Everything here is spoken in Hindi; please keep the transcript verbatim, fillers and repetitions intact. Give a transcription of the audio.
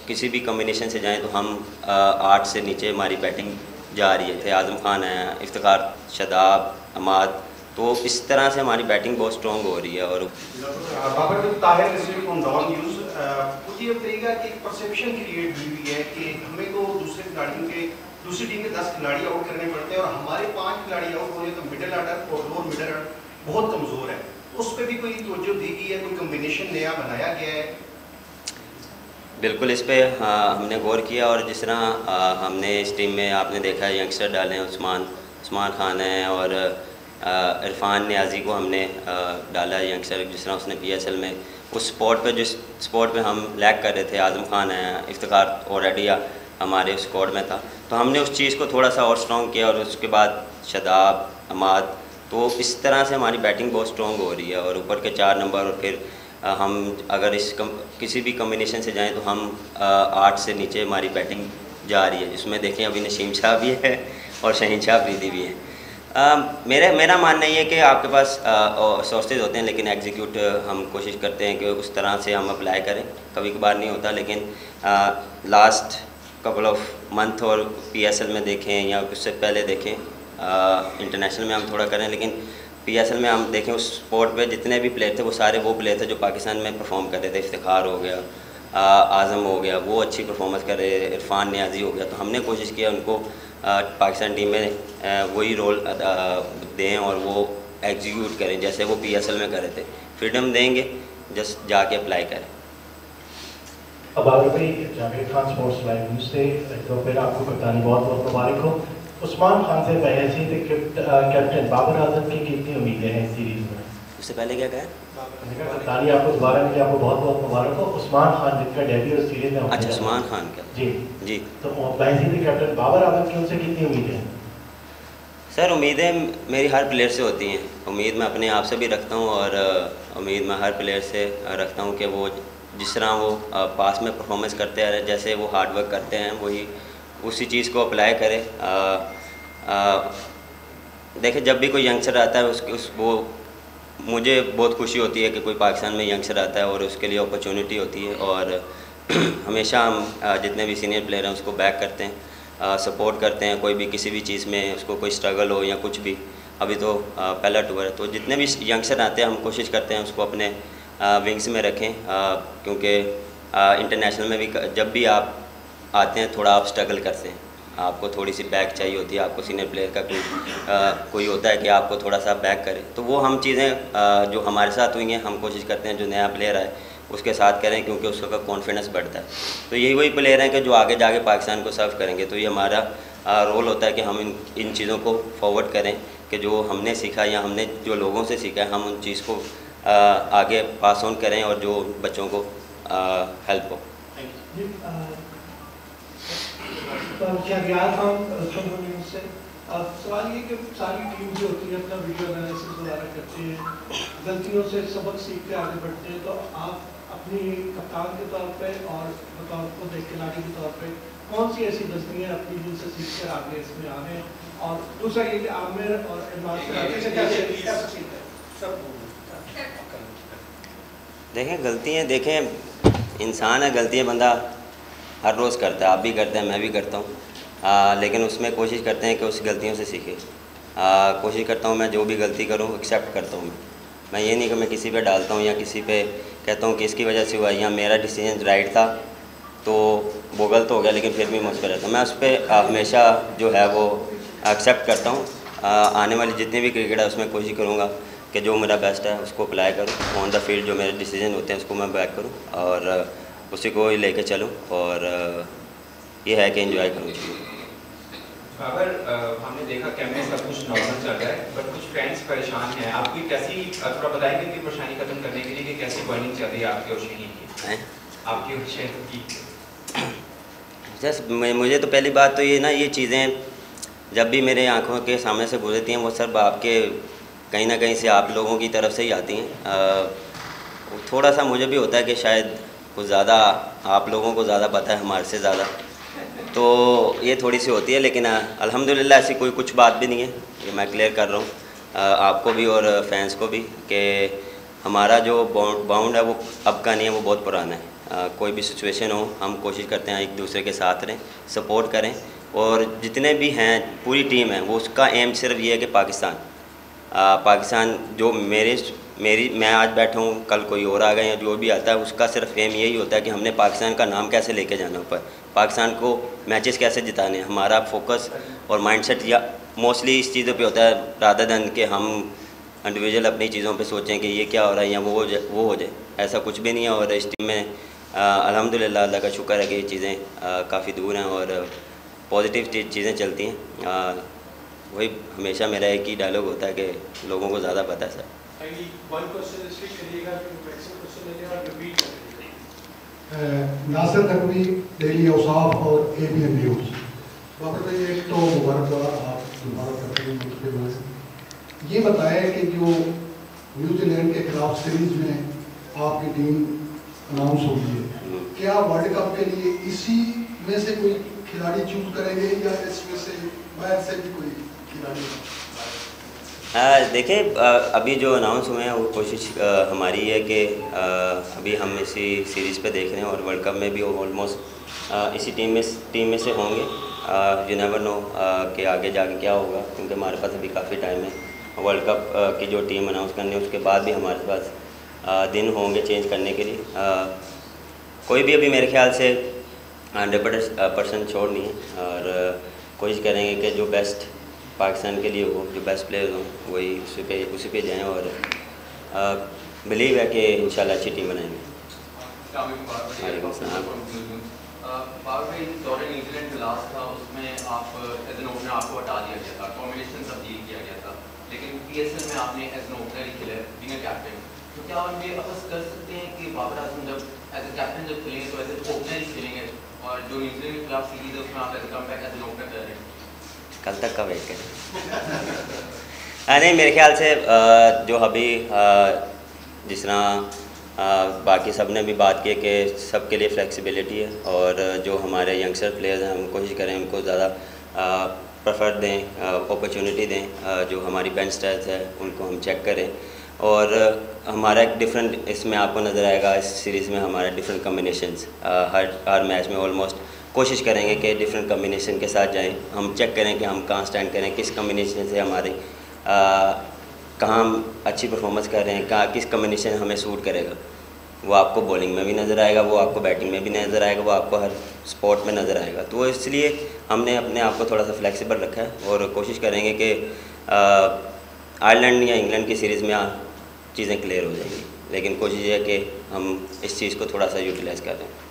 किसी भी कम्बिनेशन से जाएं तो हम आठ से नीचे हमारी बैटिंग जा रही है। थे आज़म खान है, इफ्तिखार, शादाब, अमाद, तो इस तरह से हमारी बैटिंग बहुत स्ट्रॉन्ग हो रही है। और Babar Tahir receive on Dawn News, मुझे ये बताइएगा कि एक परसेप्शन क्रिएट हुई हुई है कि हमें तो दूसरे खिलाड़ियों के दूसरी टीम के दस खिलाड़ी आउट करने पड़ते हैं और हमारे पाँच खिलाड़ी आउट हो रहे तो मिडिल ऑर्डर और लोअर मिडिल ऑर्डर बहुत कमज़ोर है। उस पर भी कोई तवज्जो दी गई है, कोई कम्बिनेशन नया बनाया गया है? बिल्कुल, इस पे हाँ, हमने गौर किया। और जिस तरह आ, हमने इस टीम में आपने देखा है यंगस्टर डाले हैं, उस्मान उस्मान खान है और इरफान नियाजी को हमने आ, डाला है यंगस्टर। जिस तरह उसने पीएसएल में उस स्पॉट पे जिस स्पॉट पे हम लैग कर रहे थे, आज़म खान है, इफ्तिखार ऑलरेडी हमारे स्क्वाड में था, तो हमने उस चीज़ को थोड़ा सा और स्ट्रॉन्ग किया। और उसके बाद शादाब, अमाद, तो इस तरह से हमारी बैटिंग बहुत स्ट्रॉन्ग हो रही है। और ऊपर के चार नंबर और फिर आ, हम अगर इस कम, किसी भी कम्बिनेशन से जाएं तो हम आ, आठ से नीचे हमारी बैटिंग जा रही है, जिसमें देखें अभी नसीम शाह भी है और शहीन शाह अफरीदी भी है। आ, मेरे मेरा मानना ये है कि आपके पास सोर्सेज होते हैं, लेकिन एग्जीक्यूट हम कोशिश करते हैं कि उस तरह से हम अप्लाई करें। कभी कभार नहीं होता, लेकिन uh, last couple of month और पीएसएल में देखें या उससे पहले देखें, इंटरनेशनल में हम थोड़ा करें, लेकिन पीएसएल में हम देखें उस स्पोर्ट पे जितने भी प्लेयर थे वो सारे वो प्लेयर थे जो पाकिस्तान में परफॉर्म कर रहे थे। इफ्तिखार हो गया, आज़म हो गया, वो अच्छी परफॉर्मेंस कर रहे, इरफान नियाजी हो गया। तो हमने कोशिश किया उनको आ, पाकिस्तान टीम में आ, वही रोल दें और वो एग्जीक्यूट करें जैसे वो पीएसएल में कर रहे थे। फ्रीडम देंगे, जस्ट जाके अप्लाई करें। अब आगे भाई Javed Khan sports live news से तो फिर आपको कप्तानी बहुत बहुत मुबारक हो। उस्मान खान से बहसीत कैप्टन बाबर आजम की कितनी उम्मीदें हैं इस सीरीज में? उससे पहले क्या कहा? कप्तानी आपको दोबारा मिली, आपको बहुत बहुत मुबारक हो। उस्मान खान जिनका डेब्यू इस सीरीज में। अच्छा, उस्मान खान का जी जी तो बहसीत कैप्टन बाबर आजम की उनसे कितनी उम्मीदें हैं? सर, उम्मीदें मेरी हर प्लेयर से होती हैं। उम्मीद मैं अपने आप से भी रखता हूँ और उम्मीद मैं हर प्लेयर से रखता हूँ कि वो जिस तरह वो पास में परफॉर्मेंस करते आ रहे, जैसे वो हार्ड वर्क करते हैं, वही उसी चीज़ को अप्लाई करें। देखिए, जब भी कोई यंगस्टर आता है उसके उस वो मुझे बहुत खुशी होती है कि कोई पाकिस्तान में यंगस्टर आता है और उसके लिए अपॉर्चुनिटी होती है। और हमेशा हम जितने भी सीनियर प्लेयर हैं उसको बैक करते हैं, सपोर्ट करते हैं। कोई भी किसी भी चीज़ में उसको कोई स्ट्रगल हो या कुछ भी, अभी तो आ, पहला टूर है, तो जितने भी यंगस्टर आते हैं हम कोशिश करते हैं उसको अपने आ, विंग्स में रखें, क्योंकि इंटरनेशनल में भी जब भी आप आते हैं थोड़ा आप स्ट्रगल करते हैं, आपको थोड़ी सी बैक चाहिए होती है, आपको सीनियर प्लेयर का कोई आ, कोई होता है कि आपको थोड़ा सा बैक करे। तो वो हम चीज़ें जो हमारे साथ हुई हैं हम कोशिश करते हैं जो नया प्लेयर आए उसके साथ करें, क्योंकि उसका कॉन्फिडेंस बढ़ता है। तो यही वही प्लेयर हैं कि जो आगे जाके पाकिस्तान को सर्व करेंगे। तो ये हमारा रोल होता है कि हम इन इन चीज़ों को फॉरवर्ड करें कि जो हमने सीखा या हमने जो लोगों से सीखा है हम उन चीज़ को आ, आगे पास ऑन करें और जो बच्चों को हेल्प हो। सवाल ये कि सारी टीम जो होती है अपना वीडियो एनालिसिस वगैरह करती है, गलतियों से सबक सीख के आगे बढ़ते हैं, तो आप अपनी कप्तान के तौर पे और बतौर को देख खिलाड़ी के तौर पे कौन सी ऐसी गलतियाँ अपनी जिनसे सीख कर आगे इसमें आ रहे हैं? और दूसरा ये कि आमिर और इमरान से देखें गलतियाँ, देखें इंसान है, गलतियाँ बंदा हर रोज़ करता है, आप भी करते हैं, मैं भी करता हूँ, आ, लेकिन उसमें कोशिश करते हैं कि उस गलतियों से सीखे। आ, कोशिश करता हूँ मैं जो भी गलती करूँ एक्सेप्ट करता हूँ। मैं मैं ये नहीं कि मैं किसी पे डालता हूँ या किसी पे कहता हूँ कि इसकी वजह से हुआ या मेरा डिसीजन राइट था तो वो गलत हो गया, लेकिन फिर भी मुझ पर रहता हूँ। मैं उस पर हमेशा जो है वो एक्सेप्ट करता हूँ। आने वाली जितनी भी क्रिकेट है उसमें कोशिश करूँगा कि जो मेरा बेस्ट है उसको अप्लाई करूँ ऑन द फील्ड, जो मेरे डिसीजन होते हैं उसको मैं बैक करूँ और उसी को ही लेके चलूँ और ये है कि एंजॉय करूँ। अगर हमने देखा कैमरे सब कुछ नॉर्मल चल रहा है बट कुछ फ्रेंड्स परेशान हैं, आप कोई कैसी थोड़ा बताएंगे कि परेशानी खत्म करने के लिए कि कैसी बर्निंग चल रही है आपके और शहीन की, आपकी और शहीन की? जस्ट मुझे तो पहली बात तो ये ना, ये चीज़ें जब भी मेरे आंखों के सामने से गुजरती हैं वो सब आपके कहीं ना कहीं से आप लोगों की तरफ से ही आती हैं। थोड़ा सा मुझे भी होता है कि शायद कुछ ज़्यादा आप लोगों को ज़्यादा पता है हमारे से ज़्यादा, तो ये थोड़ी सी होती है, लेकिन अल्हम्दुलिल्लाह ऐसी कोई कुछ बात भी नहीं है। ये मैं क्लियर कर रहा हूँ आपको भी और फैंस को भी कि हमारा जो बाउंड है वो अब का नहीं है, वो बहुत पुराना है। आ, कोई भी सिचुएशन हो हम कोशिश करते हैं एक दूसरे के साथ रहें, सपोर्ट करें, और जितने भी हैं पूरी टीम है वो उसका एम सिर्फ ये है कि पाकिस्तान आ, पाकिस्तान जो मेरे मेरी मैं आज बैठा हूँ, कल कोई और आ गए या जो भी आता है उसका सिर्फ एम यही होता है कि हमने पाकिस्तान का नाम कैसे लेके जाना ऊपर, पाकिस्तान को मैचेस कैसे जिताने। हमारा फोकस और माइंडसेट या मोस्टली इस चीज़ों पे होता है रादर देन कि हम इंडिविजुअल अपनी चीज़ों पे सोचें कि ये क्या हो रहा है या वो हो जाए वो हो जाए, ऐसा कुछ भी नहीं है। और इस टीम में अल्हम्दुलिल्लाह अल्लाह का शुक्र है कि ये चीज़ें काफ़ी दूर हैं और पॉजिटिव चीज़ें चलती हैं। आ, वही हमेशा मेरा एक ही डायलॉग होता है कि लोगों को ज़्यादा पता है सर। नासिर नकवी, डेली औसाफ और A B N news. Babar भाई एक तो मुबारकबाद आप दोबारा करते हैं मुझ पर। ये बताएं कि जो न्यूजीलैंड के खिलाफ सीरीज में आपकी टीम अनाउंस हुई है, क्या वर्ल्ड कप के लिए इसी में से कोई खिलाड़ी चूज करेंगे या इसमें से बाहर से भी कोई खिलाड़ी? देखिए अभी जो अनाउंस हुए हैं वो कोशिश आ, हमारी है कि आ, अभी हम इसी सीरीज़ पे देख रहे हैं और वर्ल्ड कप में भी ऑलमोस्ट इसी टीम में टीम में से होंगे। यू नेवर नो कि आगे जाके क्या होगा, क्योंकि हमारे पास अभी काफ़ी टाइम है। वर्ल्ड कप आ, की जो टीम अनाउंस करनी है उसके बाद भी हमारे पास आ, दिन होंगे चेंज करने के लिए। आ, कोई भी अभी मेरे ख्याल से हंड्रेड परसेंट छोड़ नहीं है और कोशिश करेंगे कि जो बेस्ट पाकिस्तान के लिए हो, जो बेस्ट प्लेयर हों वही उसी पे उसी पे जाएँ और बिलीव है कि इंशाल्लाह अच्छी टीम बनाएंगे। न्यूजीलैंड का लास्ट था उसमें आप एज एन ओपनर आपको हटा दिया गया था, कॉम्बिनेशन तब्दील किया गया था, लेकिन पीएसएल में आपने एज एन ओपनर ही खेला बीइंग अ कैप्टन। तो क्या आप ये अफस कर सकते हैं कि बाबर आजम जब एज ए कैप्टन जब खेलेंगे तो एज ए ओपनर ही खेलेंगे और जो न्यूजीलैंड के खिलाफ सीरीज है उसमें आप as a comeback as an opener कर रहे हैं? कल तक का वेट करें। नहीं, मेरे ख्याल से जो अभी जिस तरह बाकी सब ने भी बात की कि सबके लिए फ्लेक्सिबिलिटी है और जो हमारे यंगस्टर प्लेयर्स हैं हम कोशिश करें उनको ज़्यादा प्रेफर दें, अपॉर्चुनिटी दें। जो हमारी बेंच स्ट्रेंथ है उनको हम चेक करें और हमारा एक डिफरेंट इसमें आपको नज़र आएगा इस सीरीज़ में हमारे डिफरेंट कम्बिनेशंस हर हर मैच में ऑलमोस्ट कोशिश करेंगे कि डिफरेंट कम्बिनेशन के साथ जाएं। हम चेक करें कि हम कहाँ स्टैंड करें, किस कम्बिनेशन से हमारे कहाँ हम अच्छी परफॉर्मेंस कर रहे हैं, कहाँ किस कम्बिनेशन हमें सूट करेगा। वो आपको बॉलिंग में भी नज़र आएगा, वो आपको बैटिंग में भी नज़र आएगा, वो आपको हर स्पोर्ट में नज़र आएगा। तो इसलिए हमने अपने आप को थोड़ा सा फ्लेक्सिबल रखा है और कोशिश करेंगे कि आयरलैंड या इंग्लैंड की सीरीज़ में चीज़ें क्लियर हो जाएंगी, लेकिन कोशिश है कि हम इस चीज़ को थोड़ा सा यूटिलाइज़ कर रहे हैं।